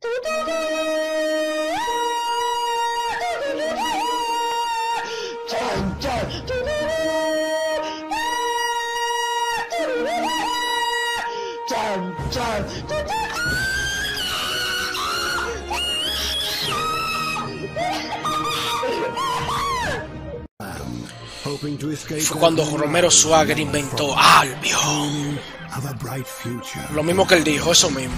Fue cuando Romero Swagger inventó Albion. Lo mismo que él dijo, eso mismo.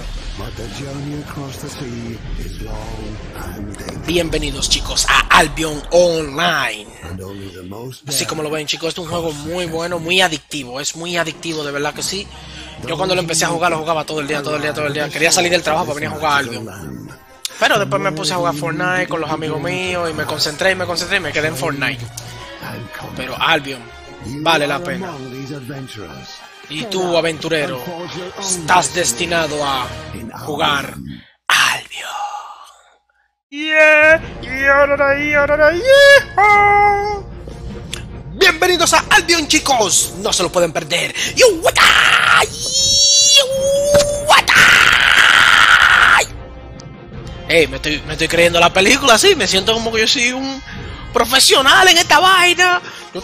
Bienvenidos chicos a Albion Online. Así como lo ven chicos, este es un juego muy bueno, muy adictivo. Es muy adictivo, de verdad que sí. Yo cuando lo empecé a jugar, lo jugaba todo el día. Quería salir del trabajo para venir a jugar Albion. Pero después me puse a jugar Fortnite con los amigos míos y me concentré y me quedé en Fortnite. Pero Albion vale la pena. Y tú, aventurero, estás destinado a jugar Albion. Bienvenidos a Albion, chicos. No se lo pueden perder. Me estoy creyendo la película, así. Me siento como que yo soy un profesional en esta vaina.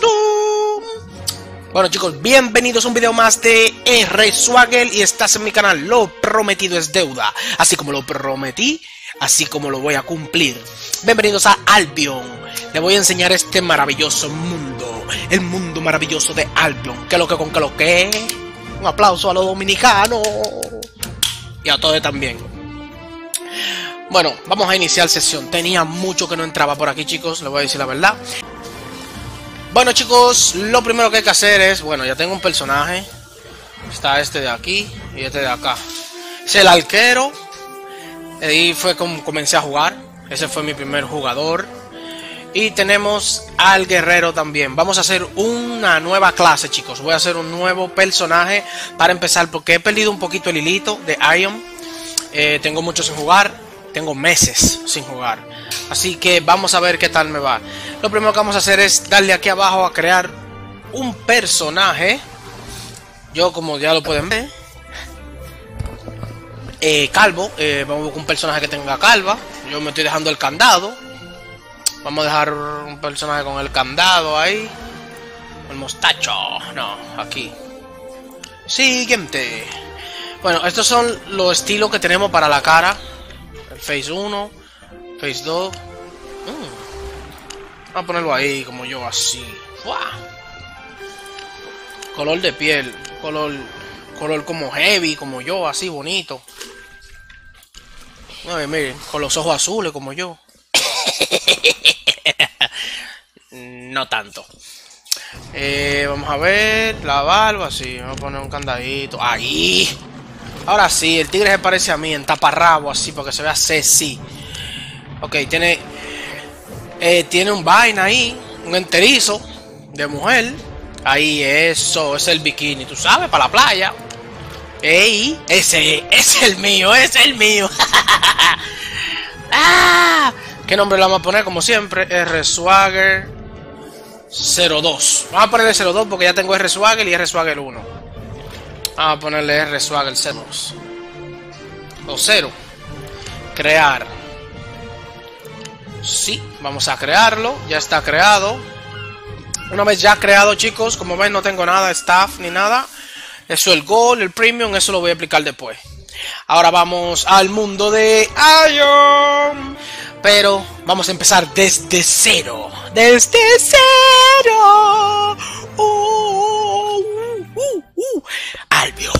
Bueno chicos, bienvenidos a un video más de RSwagger y estás en mi canal. Lo prometido es deuda. Así como lo prometí, así como lo voy a cumplir. Bienvenidos a Albion. Les voy a enseñar este maravilloso mundo. El mundo maravilloso de Albion. ¿Qué lo que con qué lo que? Un aplauso a los dominicanos. Y a todos también. Bueno, vamos a iniciar sesión. Tenía mucho que no entraba por aquí chicos, les voy a decir la verdad. Bueno chicos, lo primero que hay que hacer es, bueno, ya tengo un personaje. Está este de aquí y este de acá. Es el arquero. Ahí fue como comencé a jugar. Ese fue mi primer jugador. Y tenemos al guerrero también. Vamos a hacer una nueva clase chicos. Voy a hacer un nuevo personaje para empezar, porque he perdido un poquito el hilito de Ion. Tengo mucho sin jugar. Tengo meses sin jugar. Así que vamos a ver qué tal me va. Lo primero que vamos a hacer es darle aquí abajo a crear un personaje. Yo, como ya lo pueden ver, calvo. Vamos a buscar un personaje que tenga calva. Yo me estoy dejando el candado. Vamos a dejar un personaje con el candado ahí. El mostacho. No, aquí. Siguiente. Bueno, estos son los estilos que tenemos para la cara. El Face 1, Face 2. Vamos a ponerlo ahí como yo, así. ¡Fua! Color de piel, color como heavy, como yo, así bonito. Ay, miren, con los ojos azules como yo. No tanto. Vamos a ver la barba, así. Vamos a poner un candadito. Ahí. Ahora sí, el tigre se parece a mí en taparrabo, así, porque se vea sexy. Ok, tiene un vaina ahí, un enterizo de mujer. Ahí, eso, es el bikini, tú sabes, para la playa. Ey, ese es el mío, es el mío. Ah, ¿qué nombre le vamos a poner? Como siempre, RSwagger 02. Vamos a ponerle 02 porque ya tengo RSwagger y RSwagger 1. Vamos a ponerle RSwagger 02 o 0. Crear. Sí, vamos a crearlo. Ya está creado. Una vez ya creado chicos, como ven no tengo nada, staff ni nada. Eso el gold, el premium, eso lo voy a explicar después. Ahora vamos al mundo de Ion. Pero vamos a empezar desde cero. Desde cero. Albion.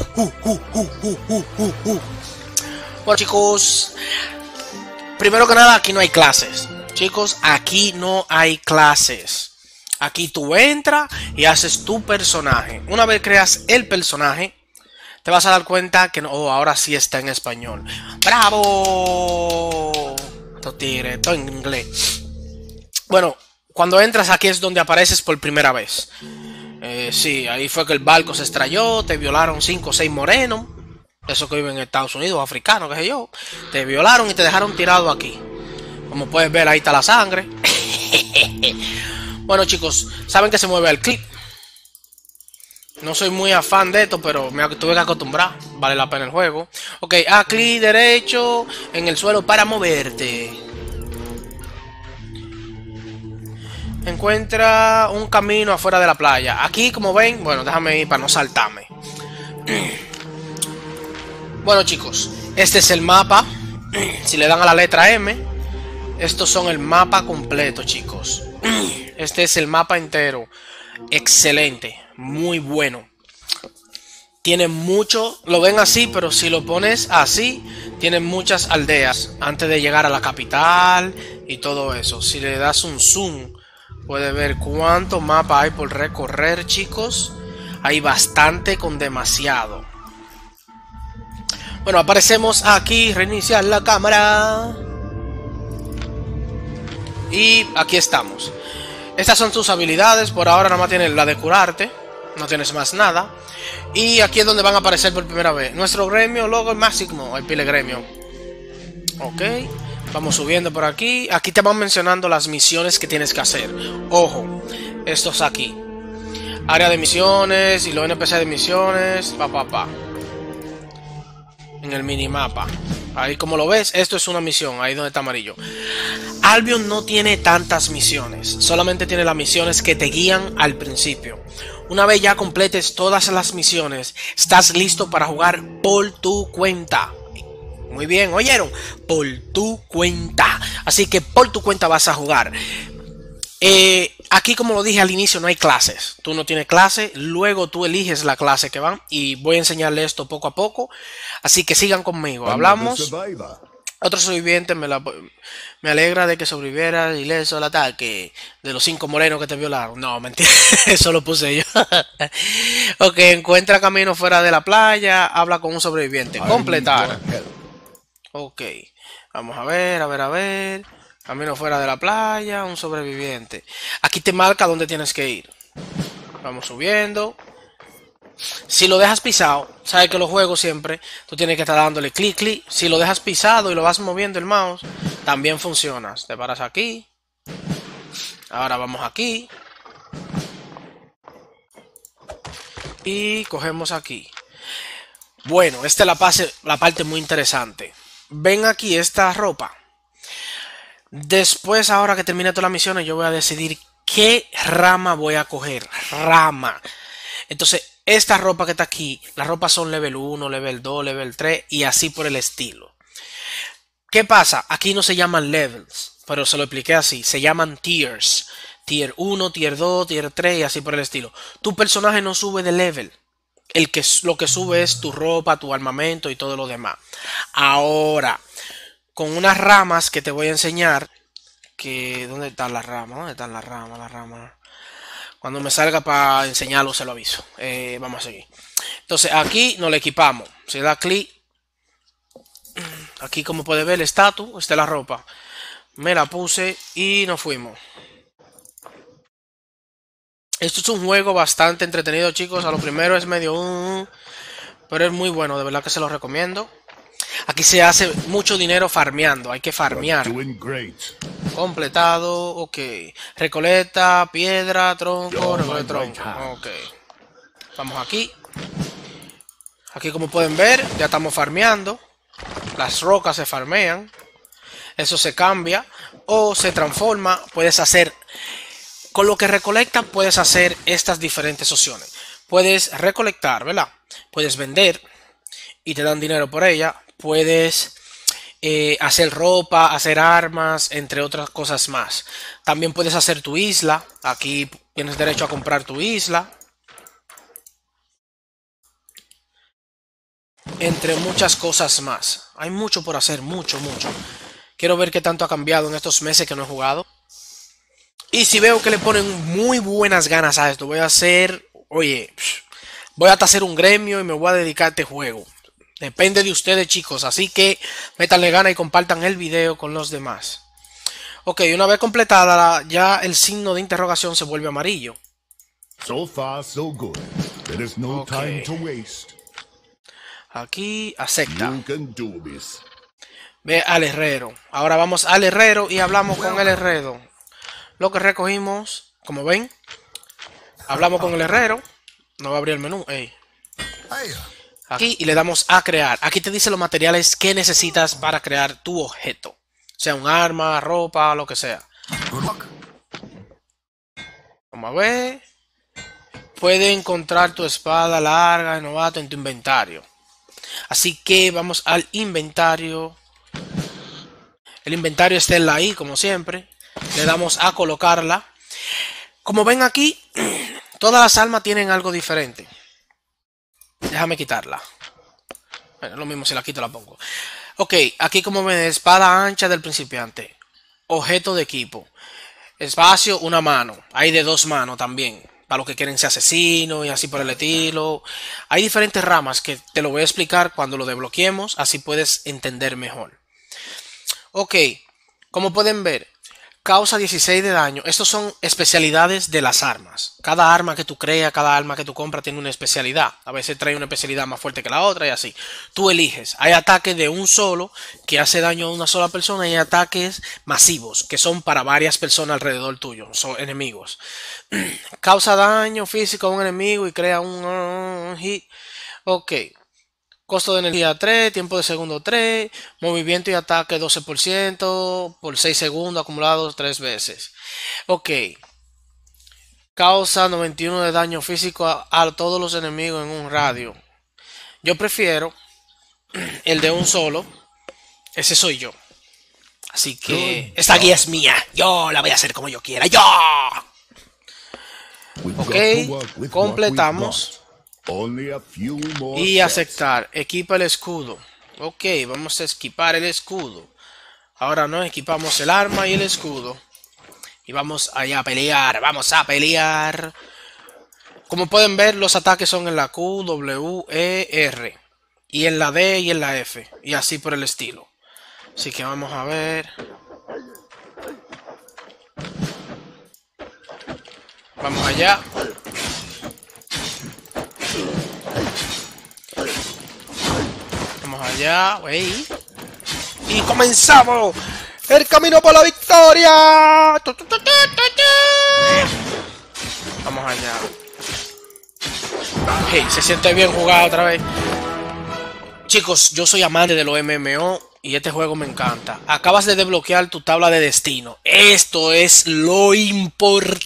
Bueno chicos, primero que nada, aquí no hay clases. Chicos, aquí no hay clases. Aquí tú entras y haces tu personaje. Una vez creas el personaje, te vas a dar cuenta que no, ahora sí está en español. ¡Bravo! Esto tigre, todo en inglés. Bueno, cuando entras aquí es donde apareces por primera vez. Sí, ahí fue que el barco se estrelló, te violaron 5 o 6 morenos. Esos que viven en Estados Unidos, africanos, qué sé yo. Te violaron y te dejaron tirado aquí. Como puedes ver, ahí está la sangre. Bueno chicos, saben que se mueve el clip. No soy muy afán de esto, pero me tuve que acostumbrar. Vale la pena el juego. Ok, a clic derecho en el suelo para moverte. Encuentra un camino afuera de la playa. Aquí, como ven, bueno, déjame ir para no saltarme. Bueno, chicos, este es el mapa. Si le dan a la letra M, estos son el mapa completo, chicos. Este es el mapa entero. Excelente, muy bueno. Tiene mucho, lo ven así, pero si lo pones así, tiene muchas aldeas antes de llegar a la capital y todo eso. Si le das un zoom, puedes ver cuánto mapa hay por recorrer, chicos. Hay bastante con demasiado. Bueno, aparecemos aquí, reiniciar la cámara. Y aquí estamos. Estas son tus habilidades. Por ahora nada más tienes la de curarte. No tienes más nada. Y aquí es donde van a aparecer por primera vez. Nuestro gremio, logo máximo, el pile gremio. Ok. Vamos subiendo por aquí. Aquí te van mencionando las misiones que tienes que hacer. Ojo. Estos aquí. Área de misiones y los NPC de misiones. En el minimapa. Ahí como lo ves, esto es una misión. Ahí donde está amarillo. Albion no tiene tantas misiones. Solamente tiene las misiones que te guían al principio. Una vez ya completes todas las misiones, estás listo para jugar por tu cuenta. Muy bien, ¿oyeron? Por tu cuenta. Así que por tu cuenta vas a jugar. Aquí, como lo dije al inicio, no hay clases. Tú no tienes clase, luego tú eliges la clase que van. Y voy a enseñarle esto poco a poco. Así que sigan conmigo. Hablamos. Otro sobreviviente me alegra de que sobrevivieras ileso al ataque de los 5 morenos que te violaron. No, mentira, eso lo puse yo. Ok, encuentra camino fuera de la playa, habla con un sobreviviente. Completar. Ok, vamos a ver. Camino fuera de la playa, un sobreviviente. Aquí te marca dónde tienes que ir. Vamos subiendo. Si lo dejas pisado, sabes que los juegos siempre tú tienes que estar dándole clic. Si lo dejas pisado y lo vas moviendo el mouse, también funciona. Te paras aquí. Ahora vamos aquí. Y cogemos aquí. Bueno, esta es la parte muy interesante. Ven aquí esta ropa. Después, ahora que termine todas las misiones, yo voy a decidir qué rama voy a coger. Rama. Entonces, esta ropa que está aquí, las ropas son level 1, level 2, level 3 y así por el estilo. ¿Qué pasa? Aquí no se llaman levels, pero se lo expliqué así. Se llaman tiers. Tier 1, tier 2, tier 3 y así por el estilo. Tu personaje no sube de level. Lo que sube es tu ropa, tu armamento y todo lo demás. Ahora, con unas ramas que te voy a enseñar. ¿Dónde están las ramas? ¿Dónde están las ramas? Las ramas. Cuando me salga para enseñarlo se lo aviso. Vamos a seguir. Entonces aquí nos lo equipamos. Se da clic. Aquí como puede ver el estatus. Esta es la ropa. Me la puse y nos fuimos. Esto es un juego bastante entretenido, chicos. A lo primero es medio... pero es muy bueno. De verdad que se lo recomiendo. Aquí se hace mucho dinero farmeando. Hay que farmear. Completado. Ok. Recolecta, piedra, tronco, recolecta tronco. Ok. Vamos aquí. Aquí como pueden ver, ya estamos farmeando. Las rocas se farmean. Eso se cambia o se transforma. Puedes hacer... Con lo que recolectas puedes hacer estas diferentes opciones. Puedes recolectar, ¿verdad? Puedes vender y te dan dinero por ella. Puedes hacer ropa, hacer armas, entre otras cosas más. También puedes hacer tu isla. Aquí tienes derecho a comprar tu isla. Entre muchas cosas más. Hay mucho por hacer, mucho. Quiero ver qué tanto ha cambiado en estos meses que no he jugado. Y si veo que le ponen muy buenas ganas a esto, voy a hacer... Oye, voy a hacer un gremio y me voy a dedicar a este juego. Depende de ustedes, chicos. Así que métanle ganas y compartan el video con los demás. Ok, una vez completada, ya el signo de interrogación se vuelve amarillo. So far, so good. There is no time to waste. Aquí, acepta. You can do this. Ve al herrero. Ahora vamos al herrero y hablamos con el herrero. Lo que recogimos, como ven, hablamos con el herrero. No va a abrir el menú. Ey. Hiya. Aquí y le damos a crear. Aquí te dice los materiales que necesitas para crear tu objeto. Sea un arma, ropa, lo que sea. Good luck. Vamos a ver. Puedes encontrar tu espada larga de novato en tu inventario. Así que vamos al inventario. El inventario está en la I, como siempre. Le damos a colocarla. Como ven aquí, todas las armas tienen algo diferente. Déjame quitarla. Bueno, lo mismo si la quito la pongo. Ok, aquí como ven, espada ancha del principiante. Objeto de equipo. Espacio, una mano. Hay de 2 manos también. Para los que quieren ser asesinos y así por el estilo. Hay diferentes ramas que te lo voy a explicar cuando lo desbloqueemos. Así puedes entender mejor. Ok, como pueden ver, causa 16 de daño. Estos son especialidades de las armas. Cada arma que tú creas, cada arma que tú compras tiene una especialidad. A veces trae una especialidad más fuerte que la otra y así. Tú eliges. Hay ataques de un solo que hace daño a una sola persona y hay ataques masivos que son para varias personas alrededor tuyo. Son enemigos. Causa daño físico a un enemigo y crea un hit. Ok. Costo de energía 3, tiempo de segundo 3, movimiento y ataque 12% por 6 segundos acumulados 3 veces. Ok. Causa 91 de daño físico a todos los enemigos en un radio. Yo prefiero el de un solo. Ese soy yo. Así que Good esta guía job. es mía. Yo la voy a hacer como yo quiera. ¡Yo! We've Ok. got to work with what we've Completamos. got. Only a few more Y steps. aceptar. Equipa el escudo. Ok, vamos a equipar el escudo. Ahora no equipamos el arma y el escudo. Y vamos allá a pelear. Vamos a pelear. Como pueden ver, los ataques son en la Q, W, E, R. Y en la D y en la F. Y así por el estilo. Así que vamos a ver. Vamos allá. Vamos allá. Wey. Y comenzamos. El camino por la victoria. Vamos allá. Hey, se siente bien jugar otra vez. Chicos, yo soy amante de los MMO y este juego me encanta. Acabas de desbloquear tu tabla de destino. Esto es lo importante.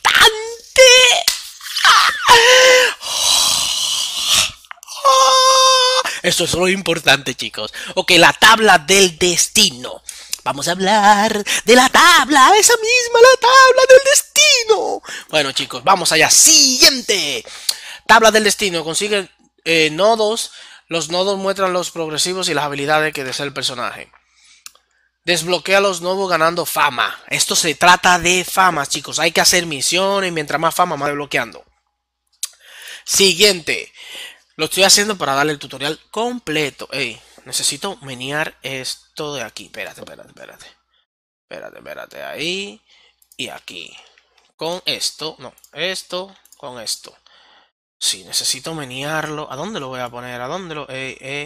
Esto es lo importante, chicos. Ok, la tabla del destino. Vamos a hablar de la tabla, esa misma, la tabla del destino. Bueno, chicos, vamos allá. Siguiente. Tabla del destino. Consigue nodos. Los nodos muestran los progresivos y las habilidades que desea el personaje. Desbloquea los nodos ganando fama. Esto se trata de fama, chicos. Hay que hacer misiones. Mientras más fama, más desbloqueando. Siguiente. Lo estoy haciendo para darle el tutorial completo. Ey, necesito menear esto de aquí. Espérate. Espérate. Ahí y aquí. Con esto. No, esto con esto. Sí, necesito menearlo. ¿A dónde lo voy a poner? ¿A dónde lo...?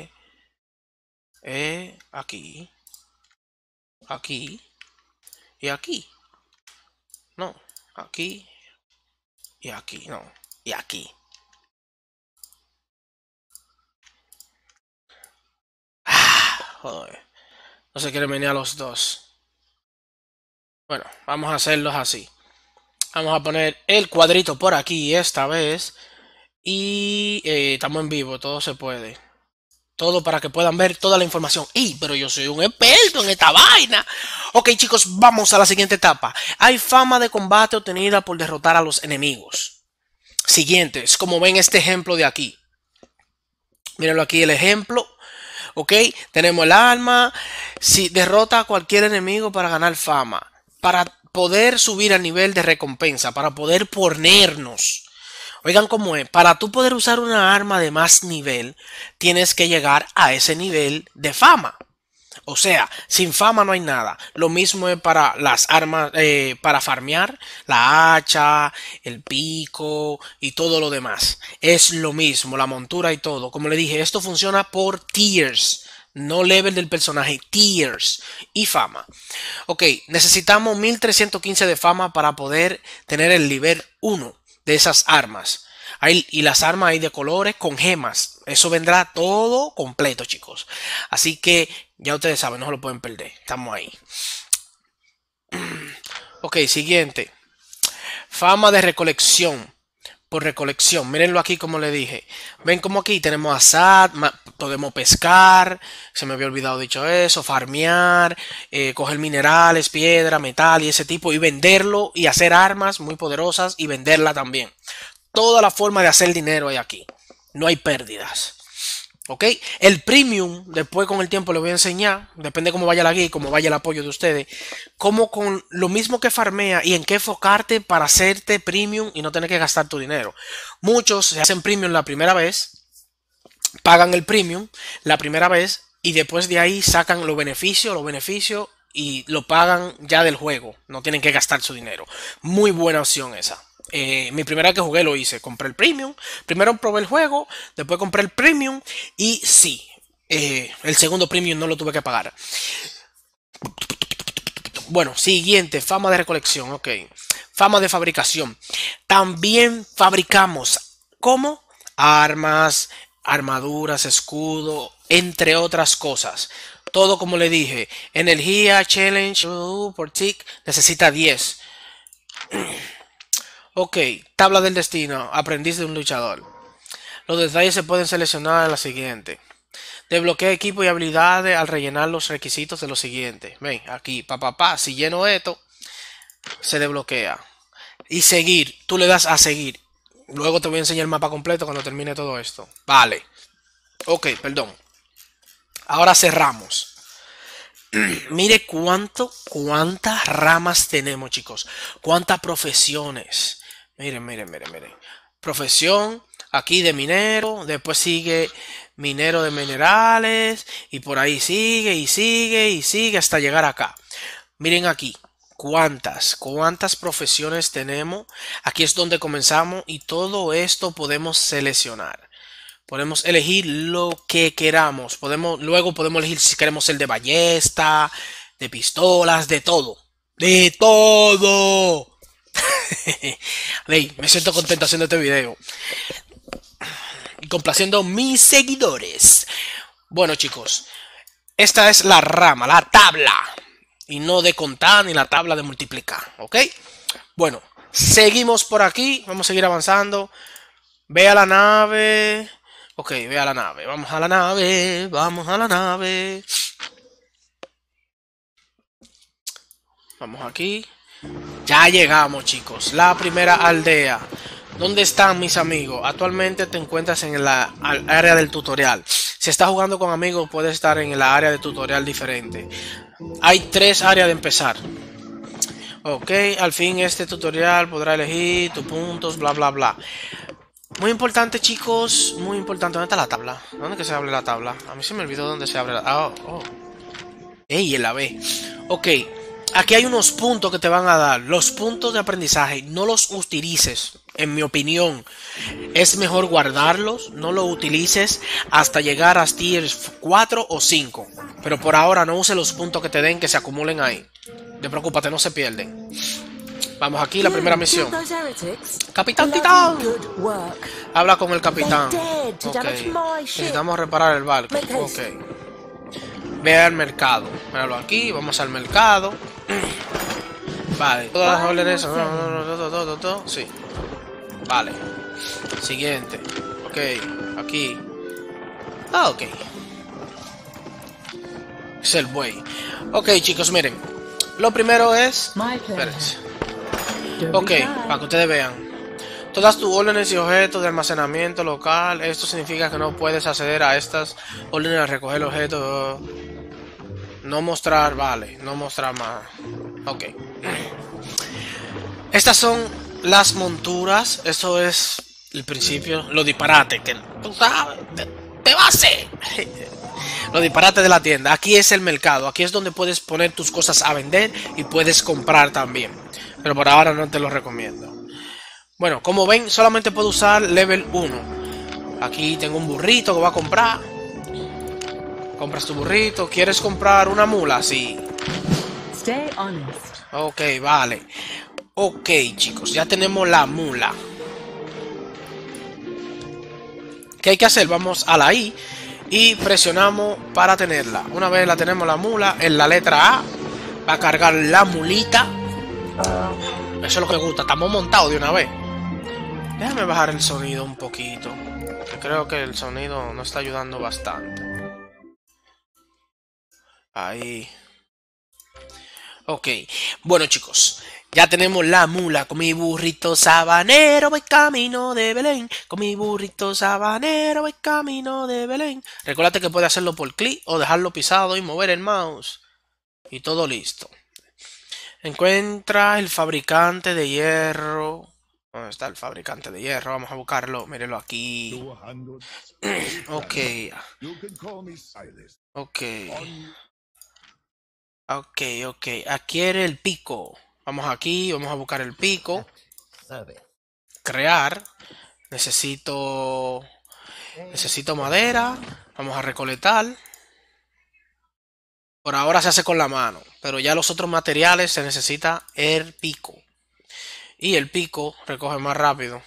Aquí. Aquí. Y aquí. No. Aquí. Y aquí. No. Y aquí. Joder. No se quiere menear los dos. Bueno, vamos a hacerlos así. Vamos a poner el cuadrito por aquí esta vez. Y estamos en vivo, todo se puede. Todo para que puedan ver toda la información. ¡Ey! Pero yo soy un experto en esta vaina. Ok, chicos, vamos a la siguiente etapa. Hay fama de combate obtenida por derrotar a los enemigos. Siguiente, es como ven este ejemplo de aquí. Mírenlo aquí el ejemplo. Ok, tenemos el arma. Si derrota a cualquier enemigo para ganar fama. Para poder subir al nivel de recompensa. Para poder ponernos. Oigan cómo es. Para tú poder usar una arma de más nivel. Tienes que llegar a ese nivel de fama. O sea, sin fama no hay nada. Lo mismo es para las armas, para farmear, la hacha, el pico y todo lo demás. Es lo mismo, la montura y todo. Como le dije, esto funciona por tiers. No level del personaje, tiers y fama. Ok, necesitamos 1315 de fama para poder tener el nivel 1 de esas armas. Y las armas hay de colores con gemas. Eso vendrá todo completo, chicos. Así que ya ustedes saben, no se lo pueden perder. Estamos ahí. Ok, siguiente. Fama de recolección. Por recolección, mírenlo aquí como le dije. Ven como aquí tenemos azad, podemos pescar, se me había olvidado dicho eso, farmear, coger minerales, piedra, metal y ese tipo y venderlo y hacer armas muy poderosas y venderla también. Toda la forma de hacer dinero hay aquí, no hay pérdidas. ¿Ok? El premium, después con el tiempo les voy a enseñar, depende cómo vaya la guía y cómo vaya el apoyo de ustedes, cómo con lo mismo que farmea y en qué enfocarte para hacerte premium y no tener que gastar tu dinero. Muchos se hacen premium la primera vez, pagan el premium la primera vez y después de ahí sacan los beneficios y lo pagan ya del juego, no tienen que gastar su dinero. Muy buena opción esa. Mi primera vez que jugué lo hice, compré el premium, primero probé el juego, después compré el premium y sí, el segundo premium no lo tuve que pagar. Bueno, siguiente, fama de recolección, ok, fama de fabricación. También fabricamos, ¿cómo? Armas, armaduras, escudo, entre otras cosas. Todo como le dije, energía, challenge, por tick, necesita 10. Ok, tabla del destino, aprendiz de un luchador. Los detalles se pueden seleccionar en la siguiente. Desbloquea equipo y habilidades al rellenar los requisitos de lo siguiente. Ven, aquí, si lleno esto, se desbloquea. Y seguir, tú le das a seguir. Luego te voy a enseñar el mapa completo cuando termine todo esto. Vale. Ok, perdón. Ahora cerramos. Mire cuántas ramas tenemos, chicos. Cuántas profesiones. Miren. Profesión, aquí de minero, después sigue minero de minerales, y por ahí sigue, y sigue, hasta llegar acá. Miren aquí, cuántas profesiones tenemos. Aquí es donde comenzamos, y todo esto podemos seleccionar. Podemos elegir lo que queramos. Luego podemos elegir si queremos el de ballesta, de pistolas, de todo. ¡De todo! Me siento contento haciendo este video. Y complaciendo a mis seguidores. Bueno, chicos. Esta es la rama, la tabla. Y no de contar ni la tabla de multiplicar. ¿Ok? Bueno, seguimos por aquí. Vamos a seguir avanzando. Ve a la nave. Ok, ve a la nave. Vamos a la nave. Vamos aquí. Ya llegamos, chicos. La primera aldea. ¿Dónde están mis amigos? Actualmente te encuentras en la área del tutorial. Si estás jugando con amigos, puedes estar en la área de tutorial diferente. Hay 3 áreas de empezar. Ok, al fin este tutorial podrá elegir tus puntos, bla, bla, bla. Muy importante, chicos. Muy importante. ¿Dónde está la tabla? ¿Dónde que se abre la tabla? A mí se me olvidó dónde se abre la... Oh. Ey, en la B. Ok. Aquí hay unos puntos que te van a dar. Los puntos de aprendizaje. No los utilices. En mi opinión. Es mejor guardarlos. No los utilices hasta llegar a tiers 4 o 5. Pero por ahora no uses los puntos que te den, que se acumulen ahí. No te preocupes, no se pierden. Vamos aquí, la primera misión. Capitán Titán. Habla con el capitán. Ok. Necesitamos reparar el barco. Ok. Ve al mercado. Míralo aquí. Vamos al mercado. Vale. Todas las órdenes. Sí. Vale. Siguiente. Ok. Aquí. Ok. Es el buey. Ok, chicos, miren. Lo primero es... Espérense. Ok, para que ustedes vean. Todas tus órdenes y objetos de almacenamiento local. Esto significa que no puedes acceder a estas órdenes al recoger objetos. No mostrar, vale. No mostrar más. Ok. Estas son las monturas. Eso es el principio. Los disparates. Que tú sabes. Te va a hacer. Los disparates de la tienda. Aquí es el mercado. Aquí es donde puedes poner tus cosas a vender y puedes comprar también. Pero por ahora no te lo recomiendo. Bueno, como ven, solamente puedo usar level 1. Aquí tengo un burrito que voy a comprar. Compras tu burrito. ¿Quieres comprar una mula? Sí. Ok, vale. Ok, chicos, ya tenemos la mula. ¿Qué hay que hacer? Vamos a la I y presionamos para tenerla. Una vez la tenemos la mula, en la letra A va a cargar la mulita. Eso es lo que me gusta, estamos montados de una vez. Déjame bajar el sonido un poquito, que creo que el sonido nos está ayudando bastante. Ahí. Ok, bueno chicos, ya tenemos la mula. Con mi burrito sabanero voy camino de Belén. Con mi burrito sabanero voy camino de Belén. Recuérdate que puedes hacerlo por clic o dejarlo pisado y mover el mouse. Y todo listo. Encuentra el fabricante de hierro. ¿Dónde está el fabricante de hierro? Vamos a buscarlo. Mírenlo aquí. Ok. Ok. Ok. Adquiere el pico. Vamos aquí. Vamos a buscar el pico. Crear. Necesito madera. Vamos a recolectar. Por ahora se hace con la mano, pero ya los otros materiales se necesita el pico. Y el pico recoge más rápido.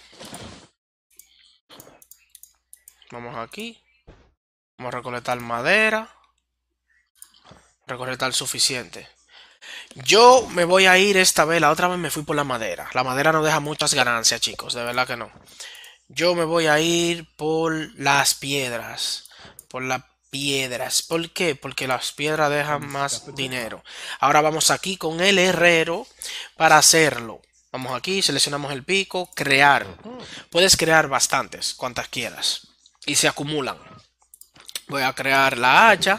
Vamos aquí. Vamos a recolectar madera. Recolectar suficiente. Yo me voy a ir esta vez. La otra vez me fui por la madera. La madera no deja muchas ganancias, chicos. De verdad que no. Yo me voy a ir por las piedras. Por las piedras. ¿Por qué? Porque las piedras dejan más dinero. Ahora vamos aquí con el herrero para hacerlo. Vamos aquí, seleccionamos el pico, crear. Puedes crear bastantes, cuantas quieras. Y se acumulan. Voy a crear la hacha.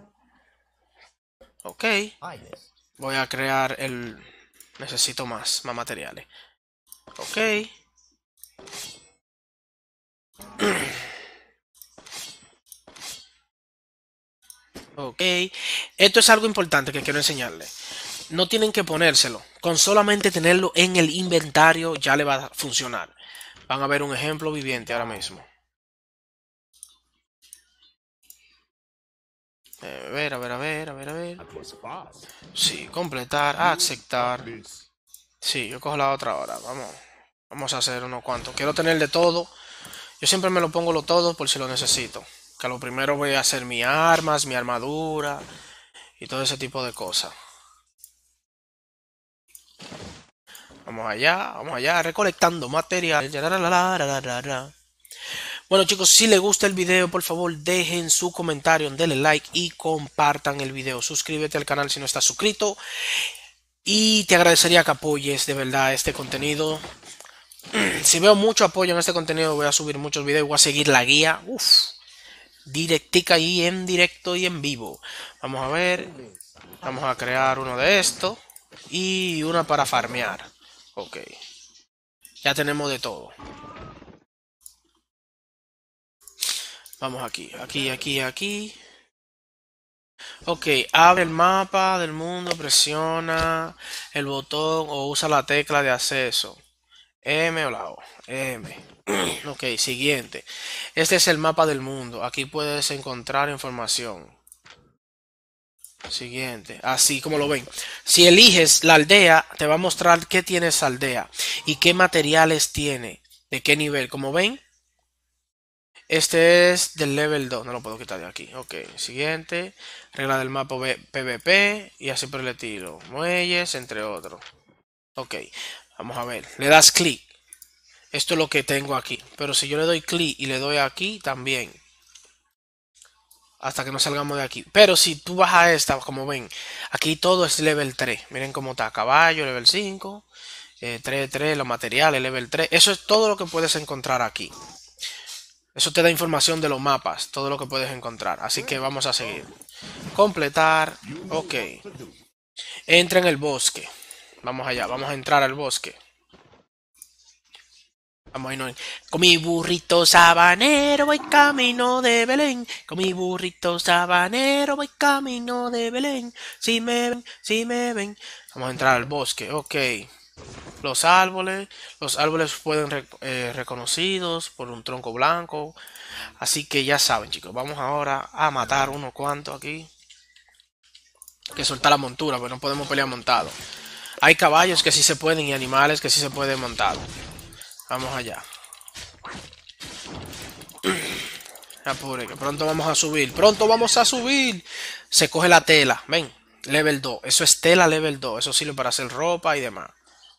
Ok. Voy a crear el... Necesito más materiales. Ok. Ok. Esto es algo importante que quiero enseñarle. No tienen que ponérselo. Con solamente tenerlo en el inventario ya le va a funcionar. Van a ver un ejemplo viviente ahora mismo. A ver. Sí, completar, aceptar. Sí, yo cojo la otra ahora. Vamos a hacer unos cuantos. Quiero tener de todo. Yo siempre me lo pongo todo por si lo necesito. Que lo primero voy a hacer mis armas, mi armadura y todo ese tipo de cosas. Vamos allá, recolectando material. Bueno chicos, si les gusta el video, por favor dejen su comentario, denle like y compartan el video. Suscríbete al canal si no estás suscrito. Y te agradecería que apoyes de verdad este contenido. Si veo mucho apoyo en este contenido, voy a subir muchos videos, voy a seguir la guía. Directica y en directo y en vivo. Vamos a ver. Vamos a crear uno de estos. Y una para farmear. Ok. Ya tenemos de todo. Vamos aquí. Ok, abre el mapa del mundo, presiona el botón o usa la tecla de acceso. M o la O. M. Ok, siguiente. Este es el mapa del mundo. Aquí puedes encontrar información. Siguiente. Así como lo ven. Si eliges la aldea, te va a mostrar qué tiene esa aldea y qué materiales tiene. De qué nivel. Como ven, este es del level 2. No lo puedo quitar de aquí. Ok, siguiente. Regla del mapa PvP y así por el estilo. Muelles, entre otros. Ok, vamos a ver. Le das clic. Esto es lo que tengo aquí. Pero si yo le doy clic y le doy aquí también. Hasta que no salgamos de aquí. Pero si tú vas a esta, como ven, aquí todo es level 3. Miren cómo está. Caballo, level 5. 3, los materiales, level 3. Eso es todo lo que puedes encontrar aquí. Eso te da información de los mapas. Todo lo que puedes encontrar. Así que vamos a seguir. Completar. Ok. Entra en el bosque. Vamos allá. Vamos a entrar al bosque. Vamos a irnos. Con mi burrito sabanero voy camino de Belén. Con mi burrito sabanero voy camino de Belén. Si me ven. Vamos a entrar al bosque. Ok. Los árboles pueden reconocidos por un tronco blanco. Así que ya saben, chicos. Vamos ahora a matar unos cuantos aquí. Que soltar la montura, pero no podemos pelear montado. Hay caballos que sí se pueden y animales que sí se pueden montar. Vamos allá. Apure, que pronto vamos a subir. ¡Pronto vamos a subir! Se coge la tela. Ven, level 2. Eso es tela level 2. Eso sirve para hacer ropa y demás.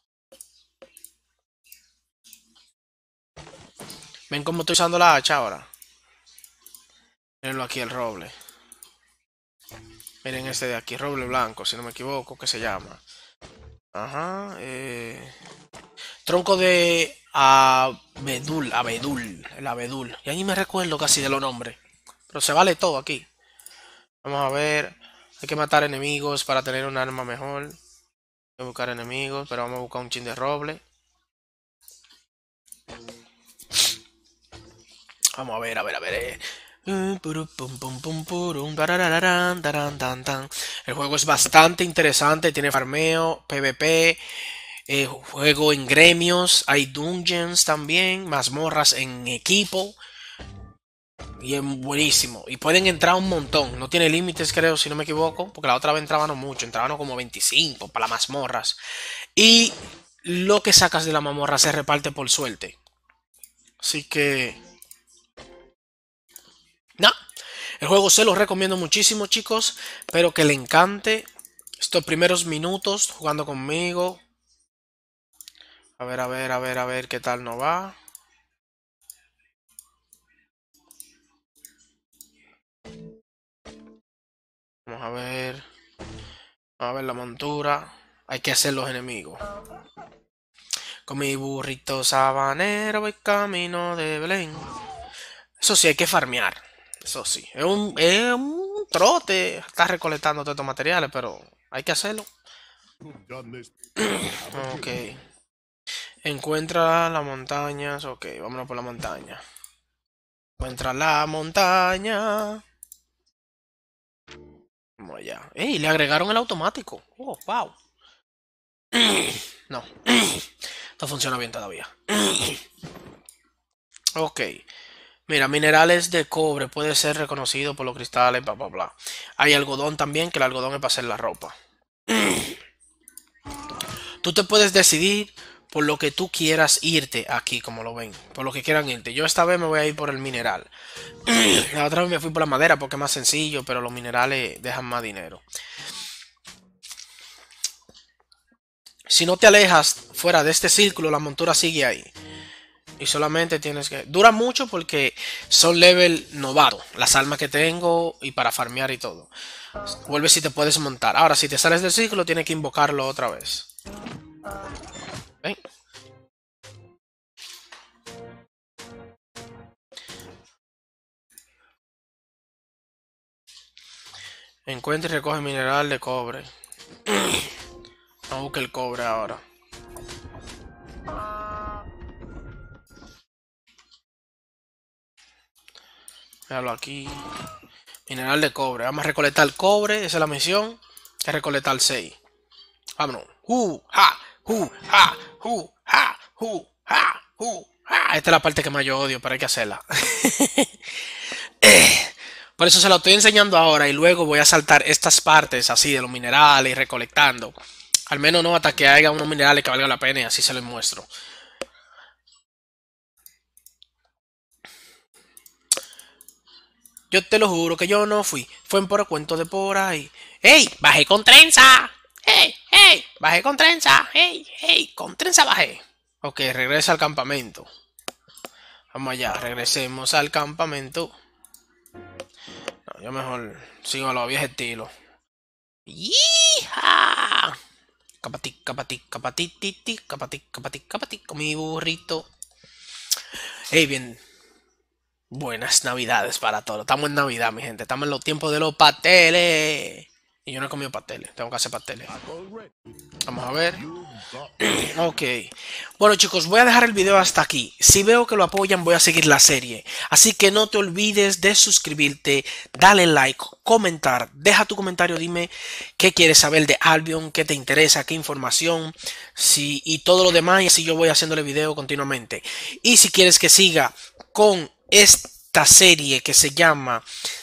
Ven cómo estoy usando la hacha ahora. Mírenlo aquí, el roble. Miren este de aquí, roble blanco, si no me equivoco, ¿qué se llama? Ajá, tronco de abedul, el abedul. Y ahí me recuerdo casi de los nombres. Pero se vale todo aquí. Vamos a ver. Hay que matar enemigos para tener un arma mejor. Hay que buscar enemigos, pero vamos a buscar un chin de roble. Vamos a ver, El juego es bastante interesante, tiene farmeo, PvP, juego en gremios, hay dungeons también, mazmorras en equipo. Y es buenísimo. Y pueden entrar un montón. No tiene límites, creo, si no me equivoco. Porque la otra vez entraban no mucho. Entraban como 25 para las mazmorras. Y lo que sacas de la mazmorra se reparte por suerte. Así que... no. El juego se lo recomiendo muchísimo, chicos. Espero que le encante. Estos primeros minutos jugando conmigo. A ver qué tal nos va. Vamos a ver. Vamos a ver la montura. Hay que hacer los enemigos. Con mi burrito sabanero voy camino de Belén. Eso sí, hay que farmear. Eso sí. Es un trote. Estás recolectando todos estos materiales, pero hay que hacerlo. Ok. Encuentra las montañas. Ok, vámonos por la montaña. Encuentra la montaña. Vamos allá. ¡Ey! Le agregaron el automático. Oh, wow. No. No funciona bien todavía. Ok. Mira, minerales de cobre puede ser reconocido por los cristales, bla, bla, bla. Hay algodón también, que el algodón es para hacer la ropa. Tú te puedes decidir por lo que tú quieras irte aquí, como lo ven. Por lo que quieran irte. Yo esta vez me voy a ir por el mineral. La otra vez me fui por la madera porque es más sencillo, pero los minerales dejan más dinero. Si no te alejas fuera de este círculo, la montura sigue ahí. Y solamente tienes que... dura mucho porque son level novato. Las armas que tengo y para farmear y todo. Vuelves si te puedes montar. Ahora, si te sales del círculo, tienes que invocarlo otra vez. ¿Ven? Encuentra y recoge mineral de cobre. No busque el cobre ahora. Míralo aquí. Mineral de cobre. Vamos a recolectar el cobre. Esa es la misión. Hay que recolectar 6. Vámonos. Ja! Ja! Ja! Ja! Esta es la parte que más yo odio, pero hay que hacerla. Por eso se lo estoy enseñando ahora y luego voy a saltar estas partes así de los minerales y recolectando. Al menos no hasta que haya unos minerales que valga la pena y así se los muestro. Yo te lo juro que yo no fui. Fue en por cuento de por ahí. ¡Ey! ¡Bajé con trenza! ¡Ey! ¡Ey! ¡Bajé con trenza! ¡Ey! ¡Ey! Con trenza bajé. Ok, regresa al campamento. Vamos allá, regresemos al campamento. No, yo mejor sigo a los viejos estilos. ¡Yija! Capati, capati, capatititi, capati, capati, capati, con mi burrito. Ey, bien. Buenas navidades para todos. Estamos en Navidad, mi gente. Estamos en los tiempos de los pasteles. Y yo no he comido pasteles. Tengo que hacer pasteles. Vamos a ver. Ok. Bueno, chicos, voy a dejar el video hasta aquí. Si veo que lo apoyan, voy a seguir la serie. Así que no te olvides de suscribirte, dale like, comentar. Deja tu comentario, dime qué quieres saber de Albion, qué te interesa, qué información, y todo lo demás. Y así yo voy haciéndole video continuamente. Y si quieres que siga con esta serie que se llama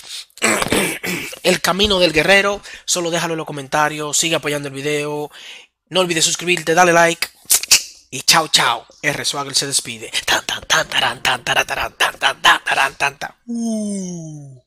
El Camino del Guerrero, solo déjalo en los comentarios, sigue apoyando el video, no olvides suscribirte, dale like Y chao, chao. R-Swagger se despide. Tan, tan, tan, taran, tan, taran, taran, tan, tan, tan, taran, tan, tan.